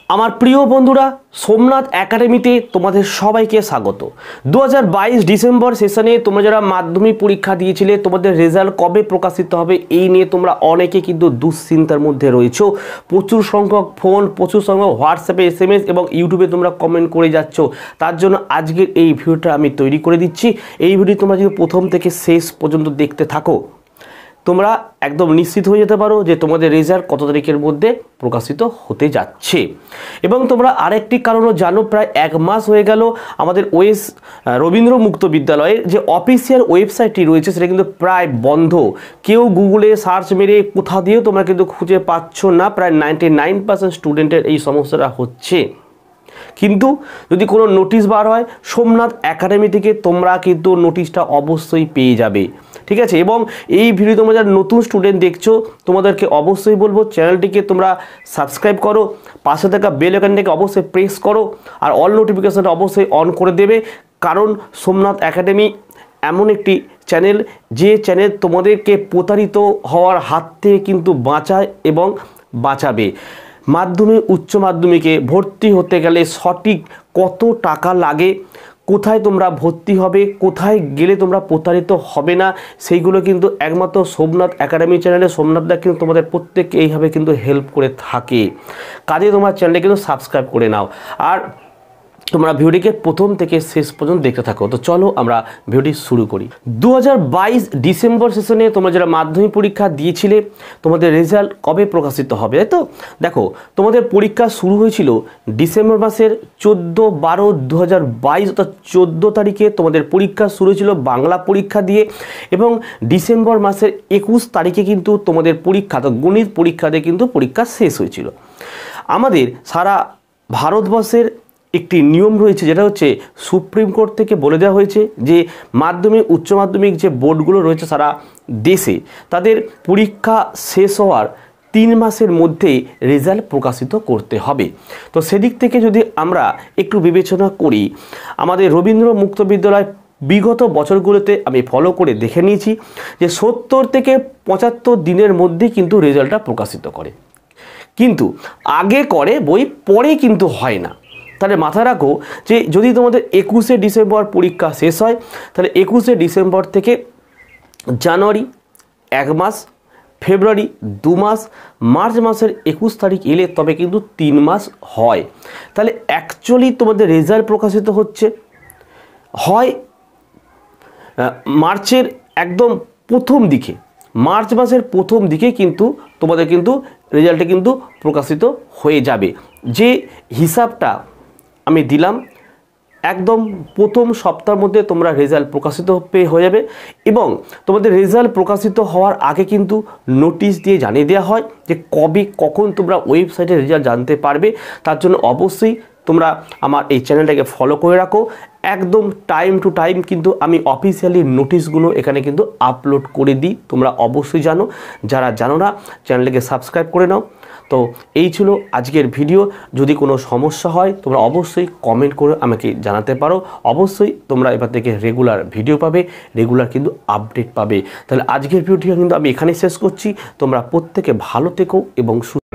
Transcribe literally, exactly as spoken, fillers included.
আমার প্রিয় বন্ধুরা, সোমনাথ একাডেমিতে তোমাদের সবাইকে স্বাগত। দু হাজার বাইশ ডিসেম্বর সেশনে তোমরা যারা মাধ্যমিক পরীক্ষা দিয়েছিলে, তোমাদের রেজাল্ট কবে প্রকাশিত হবে এই নিয়ে তোমরা অনেকে কিন্তু দুশ্চিন্তার মধ্যে রয়েছো। প্রচুর সংখ্যক ফোন, প্রচুর সংখ্যক হোয়াটসঅ্যাপে এস এম এস এবং ইউটিউবে তোমরা কমেন্ট করে যাচ্ছ। তার জন্য আজকের এই ভিডিওটা আমি তৈরি করে দিচ্ছি। এই ভিডিও তোমরা যদি প্রথম থেকে শেষ পর্যন্ত দেখতে থাকো, তোমরা একদম নিশ্চিত হয়ে যেতে পারো যে তোমাদের রেজাল্ট কত তারিখের মধ্যে প্রকাশিত হতে যাচ্ছে। এবং তোমরা আরেকটি কারণও জানো, প্রায় এক মাস হয়ে গেল আমাদের ওয়েস রবীন্দ্র মুক্ত বিদ্যালয়ের যে অফিসিয়াল ওয়েবসাইটটি রয়েছে সেটা কিন্তু প্রায় বন্ধ। কেউ গুগলে সার্চ মেরে কোথা দিয়েও তোমরা কিন্তু খুঁজে পাচ্ছ না। প্রায় নাইনটি নাইন পার্সেন্ট স্টুডেন্টের এই সমস্যাটা হচ্ছে। কিন্তু যদি কোনো নোটিশ বার হয় সোমনাথ একাডেমি থেকে, তোমরা কিন্তু নোটিশটা অবশ্যই পেয়ে যাবে, ঠিক আছে। এবং এই ভিডিও তোমরা যারা নতুন স্টুডেন্ট দেখছো, তোমাদেরকে অবশ্যই বলবো চ্যানেলটিকে তোমরা সাবস্ক্রাইব করো, পাশে থাকা বেল আইকনটাকে অবশ্যই প্রেস করো, আর অল নোটিফিকেশনটা অবশ্যই অন করে দেবে। কারণ সোমনাথ একাডেমি এমন একটি চ্যানেল, যে চ্যানেল তোমাদেরকে প্রতারিত হওয়ার হাত থেকে কিন্তু বাঁচায় এবং বাঁচাবে। মাধ্যমিক উচ্চ মাধ্যমিকে ভর্তি হতে গেলে সঠিক কত টাকা লাগে, কোথায় তোমরা ভর্তি হবে, কোথায় গেলে তোমরা প্রতারিত হবে না, সেইগুলো কিন্তু একমাত্র সোমনাথ একাডেমি চ্যানেলে সোমনাথদা কিন্তু তোমাদের প্রত্যেককে এইভাবে কিন্তু হেল্প করে থাকে। কাজে তোমার চ্যানেলে কিন্তু সাবস্ক্রাইব করে নাও, আর তোমরা ভিডিওটিকে প্রথম থেকে শেষ পর্যন্ত দেখতে থাকো। তো চলো আমরা ভিডিওটি শুরু করি। দু হাজার বাইশ ডিসেম্বর সেশনে তোমরা যারা মাধ্যমিক পরীক্ষা দিয়েছিলে, তোমাদের রেজাল্ট কবে প্রকাশিত হবে, তাই তো? দেখো, তোমাদের পরীক্ষা শুরু হয়েছিল ডিসেম্বর মাসের চোদ্দো বারো দু হাজার বাইশ অর্থাৎ চোদ্দো তারিখে তোমাদের পরীক্ষা শুরু হয়েছিল বাংলা পরীক্ষা দিয়ে, এবং ডিসেম্বর মাসের একুশ তারিখে কিন্তু তোমাদের পরীক্ষা তো গণিত পরীক্ষা দিয়ে কিন্তু পরীক্ষা শেষ হয়েছিল। আমাদের সারা ভারতবর্ষের একটি নিয়ম রয়েছে, যেটা হচ্ছে সুপ্রিম কোর্ট থেকে বলে দেওয়া হয়েছে যে মাধ্যমিক উচ্চ মাধ্যমিক যে বোর্ডগুলো রয়েছে সারা দেশে, তাদের পরীক্ষা শেষ হওয়ার তিন মাসের মধ্যেই রেজাল্ট প্রকাশিত করতে হবে। তো সেদিক থেকে যদি আমরা একটু বিবেচনা করি, আমাদের রবীন্দ্র মুক্ত বিদ্যালয় বিগত বছরগুলোতে আমি ফলো করে দেখে নিয়েছি যে সত্তর থেকে পঁচাত্তর দিনের মধ্যেই কিন্তু রেজাল্টটা প্রকাশিত করে, কিন্তু আগে করে বই পরে কিন্তু হয় না। তাহলে মাথায় রাখো যে যদি তোমাদের একুশে ডিসেম্বর পরীক্ষা শেষ হয়, তাহলে একুশে ডিসেম্বর থেকে জানুয়ারি এক মাস, ফেব্রুয়ারি দু মাস, মার্চ মাসের একুশ তারিখ এলে তবে কিন্তু তিন মাস হয়। তাহলে অ্যাকচুয়ালি তোমাদের রেজাল্ট প্রকাশিত হচ্ছে হয় মার্চের একদম প্রথম দিকে, মার্চ মাসের প্রথম দিকে কিন্তু তোমাদের কিন্তু রেজাল্টে কিন্তু প্রকাশিত হয়ে যাবে। যে হিসাবটা আমি দিলাম, একদম প্রথম সপ্তাহের মধ্যে তোমরা রেজাল্ট প্রকাশিত হয়ে যাবে। এবং তোমাদের রেজাল্ট প্রকাশিত হওয়ার আগে কিন্তু নোটিশ দিয়ে জানিয়ে দেওয়া হয় যে কবে কখন তোমরা ওয়েবসাইটে রেজাল্ট জানতে পারবে। তার জন্য অবশ্যই তোমরা আমার এই চ্যানেলটাকে ফলো করে রাখো। একদম টাইম টু টাইম কিন্তু আমি অফিসিয়ালি নোটিশগুলো এখানে কিন্তু আপলোড করে দিই, তোমরা অবশ্যই জানো। যারা জানো না, চ্যানেলটাকে সাবস্ক্রাইব করে নাও। তো এই ছিল আজকের ভিডিও। যদি কোনো সমস্যা হয় তোমরা অবশ্যই কমেন্ট করে আমাকে জানাতে পারো। অবশ্যই তোমরা এবার থেকে রেগুলার ভিডিও পাবে, রেগুলার কিন্তু আপডেট পাবে। তাহলে আজকের ভিডিওটি কিন্তু আমি এখানেই শেষ করছি। তোমরা প্রত্যেকে ভালো থেকো এবং